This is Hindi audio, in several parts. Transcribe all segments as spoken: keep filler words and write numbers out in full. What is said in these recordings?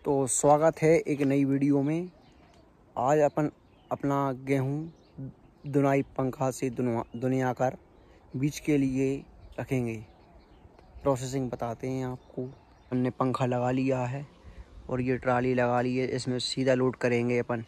तो स्वागत है एक नई वीडियो में। आज अपन अपना गेहूं दुनाई पंखा से दुनिया कर बीज के लिए रखेंगे। प्रोसेसिंग बताते हैं आपको। हमने पंखा लगा लिया है और ये ट्राली लगा ली है, इसमें सीधा लोड करेंगे अपन।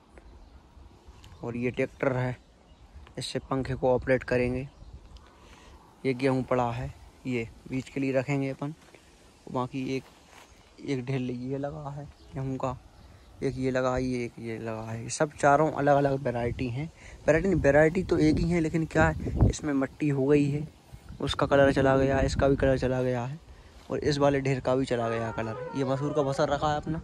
और ये ट्रैक्टर है, इससे पंखे को ऑपरेट करेंगे। ये गेहूं पड़ा है, ये बीज के लिए रखेंगे अपन। बाकी एक एक ढेर ये लगा है गेहूं का, एक ये लगा है, एक ये लगा है। सब चारों अलग अलग वैरायटी हैं। वैरायटी नहीं, वैरायटी तो एक ही है, लेकिन क्या है इसमें मट्टी हो गई है, उसका कलर चला गया, इसका भी कलर चला गया है और इस वाले ढेर का भी चला गया कलर। ये मसूर का बसर रखा है अपना।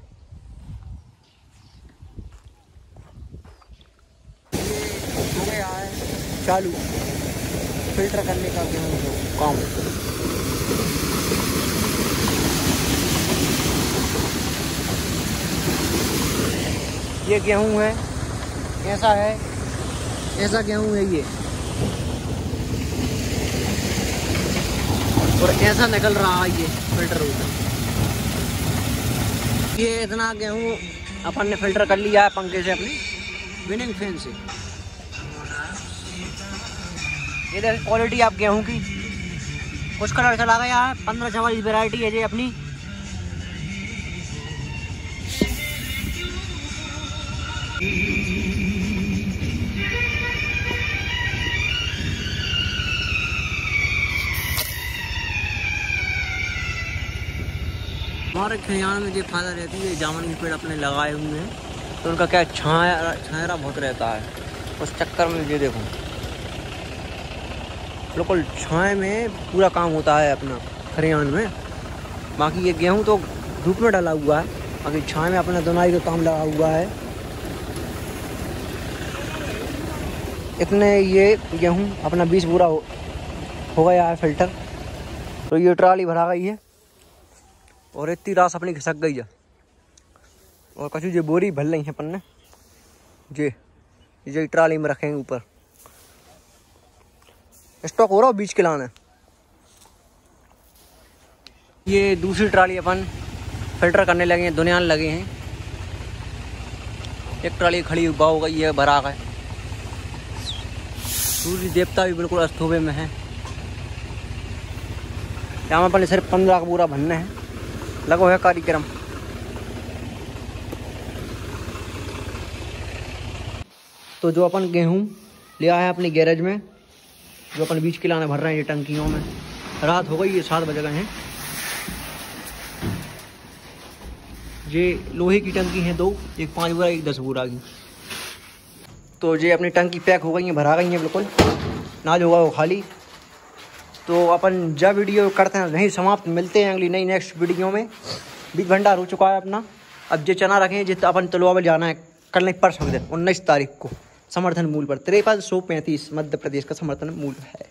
ये हो गया है चालू फिल्टर करने का गेहूं को काम। ये गेहूं है, ऐसा है, ऐसा गेहूं है ये, और ऐसा निकल रहा है ये फिल्टर होकर। ये इतना गेहूं अपन ने फिल्टर कर लिया है पंखे से, अपनी विनिंग फैन से। ये देखिए क्वालिटी आप गेहूं की, कुछ कलर चला गया है। पंद्रह चवालीस वैरायटी है ये अपनी। हमारे खलिहान में जो फायदा रहती है, जामुन के पेड़ अपने लगाए हुए हैं तो उनका क्या छाया छायरा बहुत रहता है। उस चक्कर में ये देखो बिल्कुल छाए में पूरा काम होता है अपना खलिहान में। बाकी ये गेहूं तो धूप में डाला हुआ है, बाकी छाए में अपना दुनाई का काम लगा हुआ है। इतने ये गेहूं अपना बीस पूरा हो, हो गया है फिल्टर। तो ये ट्राली भरा गई है और इतनी रास अपनी खिसक गई है। और कछु ये बोरी भर रही है अपन ने, ये ये ट्राली में रखेंगे ऊपर। स्टॉक हो रहा है बीज के लाने। ये दूसरी ट्राली अपन फिल्टर करने लगे हैं, दुनिया लगे हैं। एक ट्राली खड़ी हुआ हो गई है, भरा गए। सूर्य देवता भी बिल्कुल अस्तूबे में है। यहाँ अपन सिर्फ पंद्रह का पूरा भरना है, लगो है कार्यक्रम। तो जो अपन गेहूं लिया है अपनी गैरेज में, जो अपन बीज के लाने भर रहे हैं ये टंकियों में। रात हो गई, ये सात बज गए हैं। ये लोहे की टंकी है दो, एक पाँच बुरा एक दस बुरा की। तो ये अपनी टंकी पैक हो गई है, भरा गई है बिल्कुल, नाज होगा वो खाली। तो अपन जब वीडियो करते हैं नहीं समाप्त, मिलते हैं अगली नई नेक्स्ट वीडियो में। बीज भंडार हो चुका है अपना। अब ये चना रखें जितना अपन तलवा में जाना है, कल नहीं परसों दिन उन्नीस तारीख को समर्थन मूल्य पर तिरपन सौ पैंतीस मध्य प्रदेश का समर्थन मूल्य है।